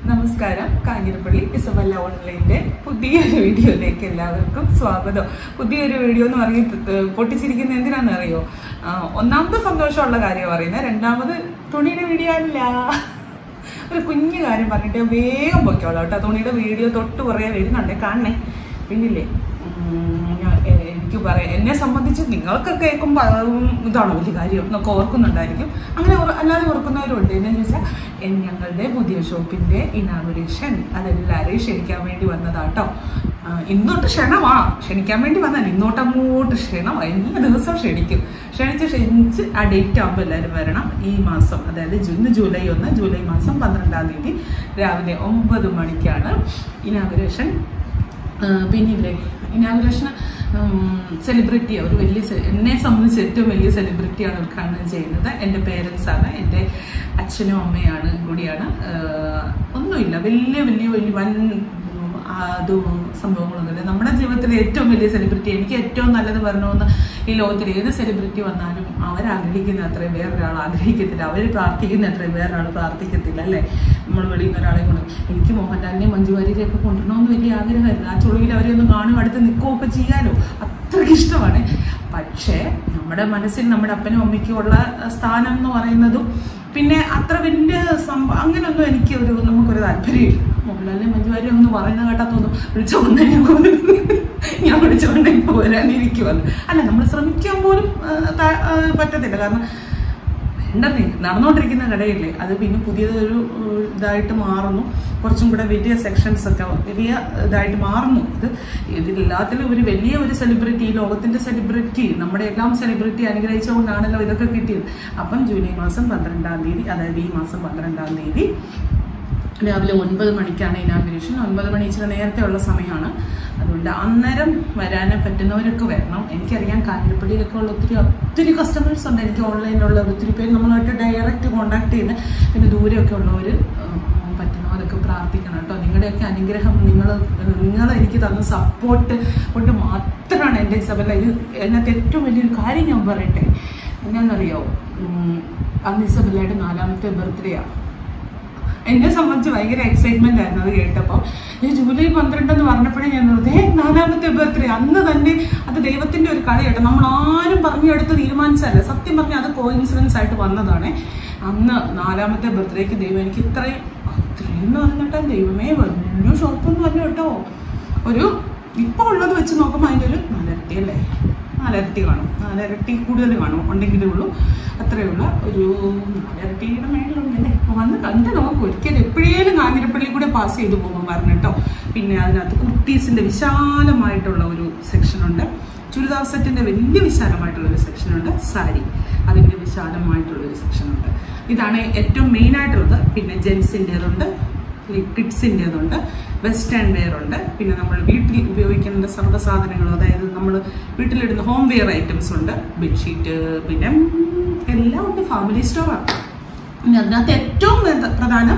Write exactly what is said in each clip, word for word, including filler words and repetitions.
നമസ്കാരം. കാഞ്ഞിരപ്പള്ളി ഇസബല്ല ഓൺലൈൻ്റെ പുതിയൊരു വീഡിയോയിലേക്ക് എല്ലാവർക്കും സ്വാഗതം. പുതിയൊരു വീഡിയോ എന്ന് പറഞ്ഞ് പൊട്ടിച്ചിരിക്കുന്നത് എന്തിനാണെന്ന് അറിയോ? ഒന്നാമത്തെ സന്തോഷമുള്ള കാര്യം പറയുന്നത്, രണ്ടാമത് തുണിയുടെ വീഡിയോ അല്ല, ഒരു കുഞ്ഞു കാര്യം പറഞ്ഞിട്ട് വേഗം പൊയ്ക്കോളാം കേട്ടോ. തുണിയുടെ വീഡിയോ തൊട്ട് കുറേ വരുന്നുണ്ടേ, കാണണേ. പിന്നില്ലേ, എനിക്ക് പറയാം, എന്നെ സംബന്ധിച്ച് നിങ്ങൾക്കൊക്കെ കേൾക്കുമ്പോൾ ഇതാണ് വലിയ കാര്യം എന്നൊക്കെ ഓർക്കുന്നുണ്ടായിരിക്കും. അങ്ങനെ അല്ലാതെ ഓർക്കുന്നവരുണ്ട്. എന്നു ചോദിച്ചാൽ ഞങ്ങളുടെ പുതിയ ഷോപ്പിൻ്റെ ഇനാഗുറേഷൻ, അതെല്ലാവരെയും ക്ഷണിക്കാൻ വേണ്ടി വന്നതാട്ടോ. ഇന്നോട്ട് ക്ഷണമാ, ക്ഷണിക്കാൻ വേണ്ടി വന്നാൽ ഇന്നോട്ടങ്ങോട്ട് ക്ഷണം, എല്ലാ ദിവസവും ക്ഷണിക്കും. ക്ഷണിച്ച് ക്ഷണിച്ച് ആ ഡേറ്റ് ആകുമ്പോൾ എല്ലാവരും വരണം. ഈ മാസം, അതായത് ഇന്ന് ജൂലൈ ഒന്ന്, ജൂലൈ മാസം പന്ത്രണ്ടാം തീയതി രാവിലെ ഒമ്പത് മണിക്കാണ് ഇനാഗുറേഷൻ. പിന്നില്ലേ, ഇനാഗുറേഷൻ സെലിബ്രിറ്റി, ഒരു വലിയ, എന്നെ സംബന്ധിച്ച് ഏറ്റവും വലിയ സെലിബ്രിറ്റിയാണ് ഉദ്ഘാടനം ചെയ്യുന്നത്. എൻ്റെ പേരൻസാണ്, എൻ്റെ അച്ഛനും അമ്മയാണ് കൂടിയാണ്. ഒന്നുമില്ല, വലിയ വലിയ വലിയ വൻ അതും സംഭവങ്ങളൊന്നുമില്ല. നമ്മുടെ ജീവിതത്തിലെ ഏറ്റവും വലിയ സെലിബ്രിറ്റി, എനിക്ക് ഏറ്റവും നല്ലത് വരണമെന്ന് ഈ ലോകത്തിൽ ഏത് സെലിബ്രിറ്റി വന്നാലും അവരാഗ്രഹിക്കുന്ന അത്രയും വേറൊരാൾ ആഗ്രഹിക്കത്തില്ല, അവർ പ്രാർത്ഥിക്കുന്ന അത്രയും വേറൊരാൾ പ്രാർത്ഥിക്കത്തില്ല, അല്ലേ? നമ്മൾ വെളിയിൽ നിന്ന് ഒരാളെ കൊണ്ട്, എനിക്ക് മോഹൻലാലിനെയും മഞ്ജു വാര്യരെയൊക്കെ കൊണ്ടുവരണമെന്ന് വലിയ ആഗ്രഹമായിരുന്നു. ആ ചുളിയിൽ അവരെ ഒന്ന് കാണും, അടുത്ത് നിൽക്കുകയൊക്കെ ചെയ്യാലോ, അത്രയ്ക്ക് ഇഷ്ടമാണ്. പക്ഷേ നമ്മുടെ മനസ്സിൽ നമ്മുടെ അപ്പനും അമ്മയ്ക്കും ഉള്ള സ്ഥാനം എന്ന് പറയുന്നതും പിന്നെ അത്ര വലിയ സംഭവം അങ്ങനെയൊന്നും എനിക്ക് ഒരു നമുക്കൊരു താല്പര്യമില്ല. മോഹൻലാലിനെ മഞ്ജു വാര്യരെ ഒന്ന് പറയുന്ന കേട്ടാ തോന്നും, വിളിച്ചോണ്ടേ ഞാൻ വിളിച്ചോണ്ടേ പോരാനിരിക്കുവന്ന്. അല്ല, നമ്മൾ ശ്രമിക്കാൻ പോലും പറ്റത്തില്ല. കാരണം ഉണ്ടെന്നേ, നടന്നുകൊണ്ടിരിക്കുന്ന കടയില്ലേ, അത് പിന്നെ പുതിയതൊരു ഇതായിട്ട് മാറുന്നു. കുറച്ചും കൂടെ വലിയ സെക്ഷൻസ് ഒക്കെ വലിയ ഇതായിട്ട് മാറുന്നു. ഇത് ഇതിലെല്ലാത്തിലും ഒരു വലിയ ഒരു സെലിബ്രിറ്റി, ലോകത്തിന്റെ സെലിബ്രിറ്റി, നമ്മുടെ എല്ലാം സെലിബ്രിറ്റി അനുഗ്രഹിച്ചുകൊണ്ടാണല്ലോ ഇതൊക്കെ കിട്ടിയത്. അപ്പം ജൂലൈ മാസം പന്ത്രണ്ടാം തീയതി, അതായത് ഈ മാസം പന്ത്രണ്ടാം തീയതി രാവിലെ ഒൻപത് മണിക്കാണ് ഇനാഗുറേഷൻ. ഒൻപത് മണി ഇച്ചിരി നേരത്തെ ഉള്ള സമയമാണ്. അതുകൊണ്ട് അന്നേരം വരാനെ പറ്റുന്നവരൊക്കെ വരണം. എനിക്കറിയാം കാഞ്ഞിരപ്പള്ളിയിലൊക്കെ ഉള്ള ഒത്തിരി ഒത്തിരി കസ്റ്റമേഴ്സ് ഉണ്ട്. എനിക്ക് ഓൺലൈനിലുള്ള ഒത്തിരി പേര് നമ്മളുമായിട്ട് ഡയറക്റ്റ് കോണ്ടാക്ട് ചെയ്യുന്നത്. പിന്നെ ദൂരെയൊക്കെ ഉള്ളവർ പറ്റുന്നവരൊക്കെ പ്രാർത്ഥിക്കണം കേട്ടോ. നിങ്ങളുടെയൊക്കെ അനുഗ്രഹം, നിങ്ങൾ നിങ്ങൾ എനിക്ക് തന്ന സപ്പോർട്ട് കൊണ്ട് മാത്രമാണ് എൻ്റെ ഇസബല്ല. ഇത് അതിനകത്ത് ഏറ്റവും വലിയൊരു കാര്യം ഞാൻ പറയട്ടെ, എന്നാന്നറിയോ? അന്ന് ഇസബല്ലയുടെ നാലാമത്തെ ബർത്ത്ഡേ ആണ്. എന്നെ സംബന്ധിച്ച് ഭയങ്കര എക്സൈറ്റ്മെന്റ് ആയിരുന്നു അത് കേട്ടപ്പോൾ. ഈ ജൂലൈ പന്ത്രണ്ട് എന്ന് പറഞ്ഞപ്പോഴേ ഞാൻ വെറുതെ നാലാമത്തെ ബർത്ത്ഡേ. അന്ന് തന്നെ അത് ദൈവത്തിന്റെ ഒരു കളിയാട്ടോ, നമ്മൾ ആരും പറഞ്ഞെടുത്ത് തീരുമാനിച്ചല്ല. സത്യം പറഞ്ഞാൽ അത് കോയിൻസിഡൻസ് ആയിട്ട് വന്നതാണ്. അന്ന് നാലാമത്തെ ബർത്ത്ഡേക്ക് ദൈവം എനിക്ക് ഇത്രയും ഇത്രയും എന്ന് പറഞ്ഞിട്ടാ, ദൈവമേ വലിയ ഷോപ്പൊന്നും അല്ല കേട്ടോ. ഒരു ഇപ്പോൾ ഉള്ളത് വെച്ച് നോക്കുമ്പോൾ അതിൻ്റെ ഒരു നാലരട്ടി അല്ലേ, നാലരട്ടി കാണും, നാലരട്ടി കൂടുതൽ കാണും ഉണ്ടെങ്കിലേ ഉള്ളൂ. അത്രയുള്ള ഒരു നാലരട്ടിയുടെ മേളിലുണ്ടല്ലേ. വന്ന് കണ്ട് നോക്കും ഒരിക്കലും, എപ്പോഴേലും കാഞ്ഞിരപ്പള്ളി കൂടെ പാസ് ചെയ്ത് പോകുമ്പോൾ പറഞ്ഞിട്ടോ. പിന്നെ അതിനകത്ത് കുർത്തീസിൻ്റെ വിശാലമായിട്ടുള്ള ഒരു സെക്ഷനുണ്ട്, ചുരിദാർ സെറ്റിൻ്റെ വലിയ വിശാലമായിട്ടുള്ളൊരു സെക്ഷനുണ്ട്, സാരി അതിൻ്റെ വിശാലമായിട്ടുള്ളൊരു സെക്ഷനുണ്ട്. ഇതാണ് ഏറ്റവും മെയിനായിട്ടുള്ളത്. പിന്നെ ജെൻസിൻ്റേതുണ്ട്, കിഡ്സിൻ്റേതുണ്ട്, വെസ്റ്റേൺ വെയർ ഉണ്ട്. പിന്നെ നമ്മൾ വീട്ടിൽ ഉപയോഗിക്കുന്ന സർവ്വസാധനങ്ങൾ, അതായത് നമ്മൾ വീട്ടിലിടുന്ന ഹോം വെയർ ഐറ്റംസ് ഉണ്ട്, ബെഡ്ഷീറ്റ്, പിന്നെ എല്ലാം ഉണ്ട്. ഫാമിലി സ്റ്റോറാണ്. പിന്നെ അതിനകത്ത് ഏറ്റവും പ്രധാനം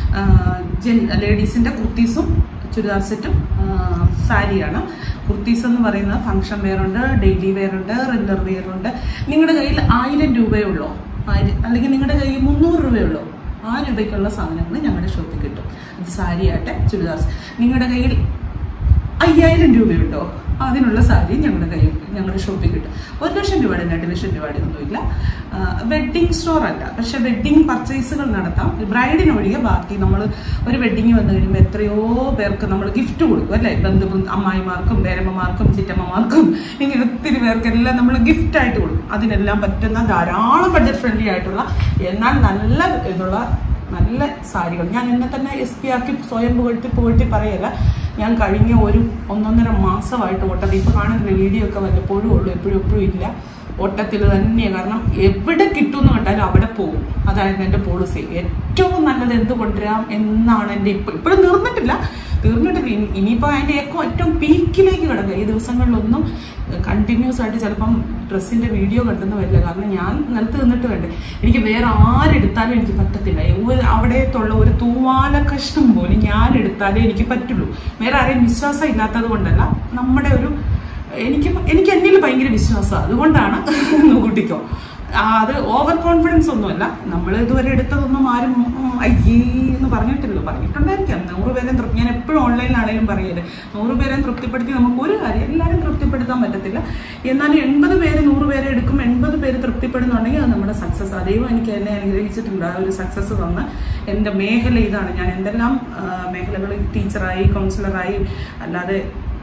ജെൻ ലേഡീസിൻ്റെ കുർത്തീസും ചുരിദാർ സെറ്റും സാരിയാണ്. കുർത്തീസ് എന്ന് പറയുന്നത് ഫങ്ഷൻ വെയർ ഉണ്ട്, ഡെയിലി വെയർ ഉണ്ട്, റെഗുലർ വെയർ ഉണ്ട്. നിങ്ങളുടെ കയ്യിൽ ആയിരം രൂപയുള്ളോ, ആയിരം അല്ലെങ്കിൽ നിങ്ങളുടെ കയ്യിൽ മുന്നൂറ് രൂപയുള്ളോ, ആ രൂപയ്ക്കുള്ള സാധനങ്ങൾ ഞങ്ങളുടെ ഷോപ്പിൽ കിട്ടും. അത് സാരി ആട്ടെ, ചുരിദാർ. നിങ്ങളുടെ കയ്യിൽ അയ്യായിരം രൂപയുണ്ടോ, അതിനുള്ള സാരി ഞങ്ങളുടെ കയ്യിൽ ഞങ്ങളുടെ ഷോപ്പിൽ കിട്ടും. ഒരു ലക്ഷം രൂപയുടെ രണ്ട് ലക്ഷം രൂപയുടെ ഒന്നുമില്ല. വെഡ്ഡിങ് സ്റ്റോർ അല്ല, പക്ഷെ വെഡ്ഡിങ് പർച്ചേസുകൾ നടത്താം. ബ്രൈഡിനൊഴികെ ബാക്കി നമ്മൾ ഒരു വെഡ്ഡിങ് വന്നു കഴിയുമ്പോൾ എത്രയോ പേർക്ക് നമ്മൾ ഗിഫ്റ്റ് കൊടുക്കും, അല്ലേ? ബന്ധു അമ്മായിമാർക്കും പേരമ്മമാർക്കും ചിറ്റമ്മമാർക്കും ഇങ്ങനെ ഒത്തിരി പേർക്കെല്ലാം നമ്മൾ ഗിഫ്റ്റായിട്ട് കൊടുക്കും. അതിനെല്ലാം പറ്റുന്ന ധാരാളം ബഡ്ജറ്റ് ഫ്രണ്ട്ലി ആയിട്ടുള്ള എന്നാൽ നല്ല ഇതുള്ള നല്ല സാരികൾ ഞാൻ എന്നെ തന്നെ എസ് പി ആക്കി സ്വയം പുകഴ്ത്തി പുകഴ്ത്തി പറയല്ല. ഞാൻ കഴിഞ്ഞ ഒരു ഒന്നൊന്നര മാസമായിട്ട് ഓട്ടത്തിൽ, ഇപ്പോൾ കാണുന്ന വീഡിയോ ഒക്കെ വല്ലപ്പോഴും ഉള്ളൂ, എപ്പോഴും എപ്പോഴും ഇല്ല, ഓട്ടത്തിൽ തന്നെയാണ്. കാരണം എവിടെ കിട്ടുമെന്ന് കണ്ടാലും അവിടെ പോകും. അതായത് എൻ്റെ പോളിസി. ഏറ്റവും നല്ലത് എന്ത് കൊണ്ടുവരാം എന്നാണ് എൻ്റെ ഇപ്പോൾ ഇപ്പോഴും തീർന്നിട്ടില്ല തീർന്നിട്ടില്ല ഇനിയിപ്പോൾ അതിൻ്റെ ഏറ്റവും ഏറ്റവും പീക്കിലേക്ക് കിടക്കുക. ഈ ദിവസങ്ങളിലൊന്നും കണ്ടിന്യൂസ് ആയിട്ട് ചിലപ്പം ഡ്രസ്സിൻ്റെ വീഡിയോ കണ്ടെന്ന് വരില്ല. കാരണം ഞാൻ നിലത്ത് നിന്നിട്ട് വേണ്ടേ, എനിക്ക് വേറെ ആരെടുത്താലും എനിക്ക് പറ്റത്തില്ല. അവിടത്തുള്ള ഒരു തൂവാല കഷ്ണം പോലും ഞാൻ എടുത്താലേ എനിക്ക് പറ്റുള്ളൂ. വേറെ ആരെയും വിശ്വാസം ഇല്ലാത്തത് കൊണ്ടല്ല, നമ്മുടെ ഒരു എനിക്ക് എനിക്ക് എന്നിൽ ഭയങ്കര വിശ്വാസമാണ്. അതുകൊണ്ടാണ് കൂട്ടിക്കോ. അത് ഓവർ കോൺഫിഡൻസ് ഒന്നുമല്ല. നമ്മൾ ഇതുവരെ എടുത്തതൊന്നും ആരും അയ്യേ എന്ന് പറഞ്ഞിട്ടില്ല. പറഞ്ഞിട്ടുണ്ടായിരിക്കാം. നൂറ് പേരെയും തൃപ്തി, ഞാൻ എപ്പോഴും ഓൺലൈനിലാണെങ്കിലും പറയരുത്, നൂറ് പേരെയും തൃപ്തിപ്പെടുത്തി നമുക്ക് ഒരു കാര്യം എല്ലാവരും തൃപ്തിപ്പെടുത്താൻ പറ്റത്തില്ല. എന്നാലും എൺപത് പേര് നൂറ് പേരെ എടുക്കും, എൺപത് പേര് തൃപ്തിപ്പെടുന്നുണ്ടെങ്കിൽ അത് നമ്മുടെ സക്സസ്. ദൈവം എനിക്ക് എന്നെ അനുഗ്രഹിച്ചിട്ടുണ്ട് ആ ഒരു സക്സസ് തന്ന്. എൻ്റെ മേഖല ഇതാണ്. ഞാൻ എന്തെല്ലാം മേഖലകളിൽ ടീച്ചറായി, കൗൺസിലറായി, അല്ലാതെ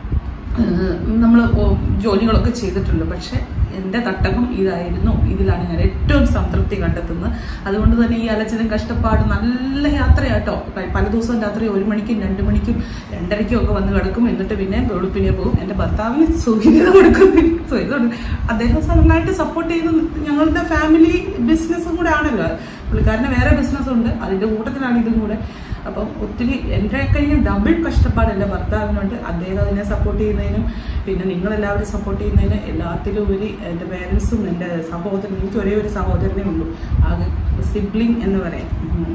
നമ്മൾ ജോലികളൊക്കെ ചെയ്തിട്ടുണ്ട്. പക്ഷെ എൻ്റെ തട്ടകം ഇതായിരുന്നു. ഇതിലാണ് ഞാൻ ഏറ്റവും സംതൃപ്തി കണ്ടെത്തുന്നത്. അതുകൊണ്ട് തന്നെ ഈ അലച്ചിലും കഷ്ടപ്പാടും നല്ല യാത്രയാട്ടോ. പല ദിവസവും രാത്രി ഒരു മണിക്കും രണ്ട് മണിക്കും രണ്ടരയ്ക്കും ഒക്കെ വന്ന് കിടക്കും. എന്നിട്ട് പിന്നെ വെളുപ്പിനെ പോകും. എൻ്റെ ഭർത്താവിന് സുഖിത കൊടുക്കും. അദ്ദേഹം നന്നായിട്ട് സപ്പോർട്ട് ചെയ്ത്, ഞങ്ങളുടെ ഫാമിലി ബിസിനസ്സും കൂടെ ആണല്ലോ. പുള്ളിക്കാരന് വേറെ ബിസിനസ്സുണ്ട്, അതിൻ്റെ കൂട്ടത്തിലാണ് ഇതും കൂടെ. അപ്പം ഒത്തിരി എൻ്റെ കഴിഞ്ഞ ഡബിൾ കഷ്ടപ്പാട് എൻ്റെ ഭർത്താവിനുണ്ട്. അദ്ദേഹം അതിനെ സപ്പോർട്ട് ചെയ്യുന്നതിനും പിന്നെ നിങ്ങളെല്ലാവരും സപ്പോർട്ട് ചെയ്യുന്നതിന് എല്ലാത്തിലും ഉപരി എൻ്റെ പേരൻസും എൻ്റെ സഹോദരൻ, എനിക്ക് ഒരേ ഒരു സഹോദരനേ ഉള്ളൂ, ആകെ സിബ്ലിംഗ് എന്ന് പറയാം,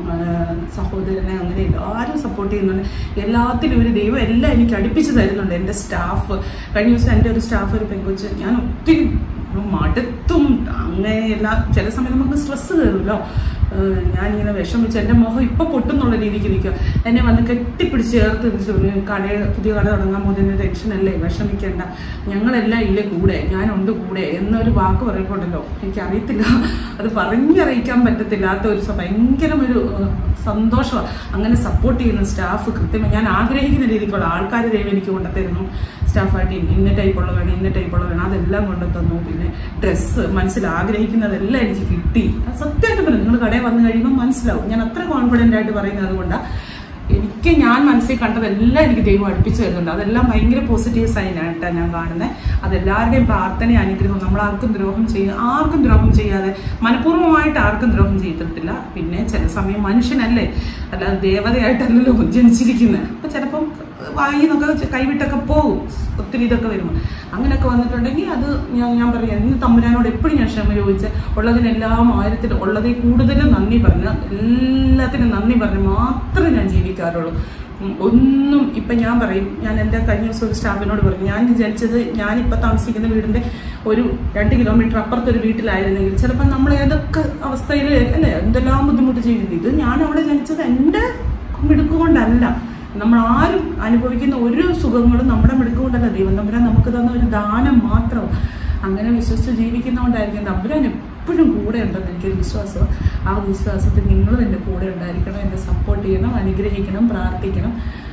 സഹോദരനെ, അങ്ങനെ എല്ലാവരും സപ്പോർട്ട് ചെയ്യുന്നുണ്ട്. എല്ലാത്തിലും ഒരു ദൈവം എല്ലാം എനിക്ക് അടുപ്പിച്ച് തരുന്നുണ്ട്. എൻ്റെ സ്റ്റാഫ്, കഴിഞ്ഞ ദിവസം എൻ്റെ ഒരു സ്റ്റാഫ് ഒരു പെൺകൊച്ച്, ഞാൻ ഒത്തിരി മടുത്തും അങ്ങനെ എല്ലാ ചില സമയം നമുക്ക് സ്ട്രെസ് കയറുമല്ലോ. ഞാനിങ്ങനെ വിഷമിച്ച് എൻ്റെ മുഖം ഇപ്പം പൊട്ടുന്നുള്ള രീതിക്ക് നിൽക്കുക. എന്നെ വന്ന് കെട്ടിപ്പിടിച്ച് ചേർത്ത് കട പുതിയ കട തുടങ്ങാൻ പോകുന്നതിന് ടെൻഷനല്ലേ, വിഷമിക്കേണ്ട, ഞങ്ങളെല്ലാം ഇല്ലേ കൂടെ, ഞാനുണ്ട് കൂടെ എന്നൊരു വാക്ക് പറയുമ്പോണ്ടല്ലോ, എനിക്കറിയത്തില്ല, അത് പറഞ്ഞറിയിക്കാൻ പറ്റത്തില്ലാത്ത ഒരു ഭയങ്കര ഒരു സന്തോഷമാണ്. അങ്ങനെ സപ്പോർട്ട് ചെയ്യുന്ന സ്റ്റാഫ് കൃത്യമായി ഞാൻ ആഗ്രഹിക്കുന്ന രീതിക്കുള്ള ആൾക്കാർ ദൈവം എനിക്ക് കൊണ്ടുത്തരുന്നു. സ്റ്റാഫായിട്ട് ഇന്ന ടൈപ്പുള്ള വേണം, ഇന്ന ടൈപ്പുള്ള വേണം, അതെല്ലാം കൊണ്ടു തന്നു. പിന്നെ ഡ്രസ്സ് മനസ്സിൽ ആഗ്രഹിക്കുന്നതെല്ലാം എനിക്ക് കിട്ടി. സത്യമായിട്ട് പറഞ്ഞു, നിങ്ങൾ കടയിൽ വന്നു കഴിയുമ്പോൾ മനസ്സിലാവും. ഞാൻ അത്ര കോൺഫിഡൻ്റ് ആയിട്ട് പറയുന്നത് അതുകൊണ്ടാണ്. എനിക്ക് ഞാൻ മനസ്സിൽ കണ്ടതെല്ലാം എനിക്ക് ദൈവം അടുപ്പിച്ച് തരുന്നുണ്ട്. അതെല്ലാം ഭയങ്കര പോസിറ്റീവ് സൈനായിട്ടാണ് ഞാൻ കാണുന്നത്. അതെല്ലാവരുടെയും പ്രാർത്ഥന, അനുഗ്രഹം. നമ്മൾ ആർക്കും ദ്രോഹം ചെയ്യുക, ആർക്കും ദ്രോഹം ചെയ്യാതെ മനഃപൂർവ്വമായിട്ട് ആർക്കും ദ്രോഹം ചെയ്തിട്ടില്ല. പിന്നെ ചില സമയം മനുഷ്യനല്ലേ, അല്ലാതെ ദേവതയായിട്ടല്ലല്ലോ ജനിച്ചിരിക്കുന്നത്. അപ്പം ചിലപ്പം വായി നിന്നൊക്കെ കൈവിട്ടൊക്കെ പോകും ഒത്തിരി ഇതൊക്കെ വരുമ്പോൾ. അങ്ങനെയൊക്കെ വന്നിട്ടുണ്ടെങ്കിൽ അത് ഞാൻ ഞാൻ പറയാം, ഇന്ന് തമ്പുരാനോട് എപ്പോഴും ഞാൻ ക്ഷമ ചോദിച്ച് ഉള്ളതിനെല്ലാം ആയിരത്തിൽ ഉള്ളതിൽ കൂടുതലും നന്ദി പറഞ്ഞ്, എല്ലാത്തിനും നന്ദി പറഞ്ഞ് മാത്രമേ ഞാൻ ജീവിക്കാറുള്ളൂ. ഒന്നും ഇപ്പം ഞാൻ പറയും, ഞാൻ എൻ്റെ കഴിഞ്ഞ ദിവസം ഒരു സ്റ്റാഫിനോട് പറഞ്ഞു, ഞാൻ ജനിച്ചത് ഞാനിപ്പോൾ താമസിക്കുന്ന വീടിൻ്റെ ഒരു രണ്ട് കിലോമീറ്റർ അപ്പുറത്തൊരു വീട്ടിലായിരുന്നെങ്കിൽ ചിലപ്പോൾ നമ്മൾ ഏതൊക്കെ അവസ്ഥയിൽ അല്ലേ എന്തെല്ലാം ബുദ്ധിമുട്ട് ചെയ്യുന്നത്. ഇത് ഞാൻ അവിടെ ജനിച്ചത് എൻ്റെ മിടുക്കുകൊണ്ടല്ല. നമ്മൾ ആരും അനുഭവിക്കുന്ന ഒരു സുഖങ്ങളും നമ്മുടെ മിടുക്കുകൊണ്ടല്ല, ദൈവം തമ്പുരാൻ നമുക്ക് തന്ന ഒരു ദാനം മാത്രം. അങ്ങനെ വിശ്വസിച്ച് ജീവിക്കുന്നതുകൊണ്ടായിരിക്കും തമ്പുരാൻ എപ്പോഴും കൂടെ ഉണ്ടെന്ന് എനിക്കൊരു വിശ്വാസം. ആ വിശ്വാസത്തിൽ നിങ്ങളും എൻ്റെ കൂടെ ഉണ്ടായിരിക്കണം, എന്നെ സപ്പോർട്ട് ചെയ്യണം, അനുഗ്രഹിക്കണം, പ്രാർത്ഥിക്കണം.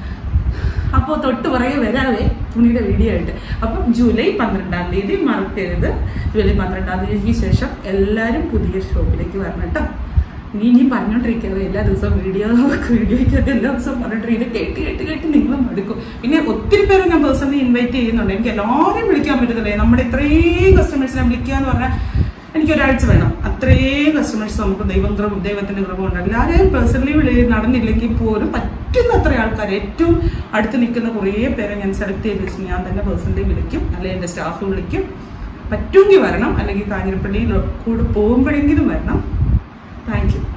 അപ്പോൾ തൊട്ട് പുറകെ വരാതെ തുണിയുടെ വീഡിയോ ആയിട്ട്. അപ്പം ജൂലൈ പന്ത്രണ്ടാം തീയതി മറക്കരുത്. ജൂലൈ പന്ത്രണ്ടാം തീയതിക്ക് ശേഷം എല്ലാവരും പുതിയ ഷോപ്പിലേക്ക് വരണം കേട്ടോ. നീ ഇനി പറഞ്ഞോണ്ടിരിക്കാതെ എല്ലാ ദിവസവും വീഡിയോ വീഡിയോയ്ക്കൊക്കെ എല്ലാ ദിവസവും പറഞ്ഞിട്ട് കേട്ട് കേട്ട് കേട്ട് നിങ്ങളും മടുക്കും. പിന്നെ ഒത്തിരി പേരെ ഞാൻ പേഴ്സണലി ഇൻവൈറ്റ് ചെയ്യുന്നുണ്ട്. എനിക്ക് എല്ലാവരെയും വിളിക്കാൻ പറ്റത്തില്ലേ, നമ്മുടെ ഇത്രയും കസ്റ്റമേഴ്സിനെ വിളിക്കുക എന്ന് പറഞ്ഞാൽ എനിക്കൊരാഴ്ച വേണം. അത്രയും കസ്റ്റമേഴ്സ് നമുക്ക് ദൈവം ദൈവത്തിൻ്റെ കൃപ ഉണ്ട്. എല്ലാവരെയും പേഴ്സണലി വിളി നടന്നില്ലെങ്കിൽ പോലും പറ്റുന്ന അത്ര ആൾക്കാർ ഏറ്റവും അടുത്ത് നിൽക്കുന്ന കുറേ പേരെ ഞാൻ സെലക്ട് ചെയ്ത് വെച്ച് ഞാൻ തന്നെ പേഴ്സണലി വിളിക്കും, അല്ലെങ്കിൽ എൻ്റെ സ്റ്റാഫ് വിളിക്കും. പറ്റുമെങ്കിൽ വരണം, അല്ലെങ്കിൽ കാഞ്ഞിരപ്പള്ളിയിൽ കൂടെ പോകുമ്പോഴെങ്കിലും വരണം. Thank U.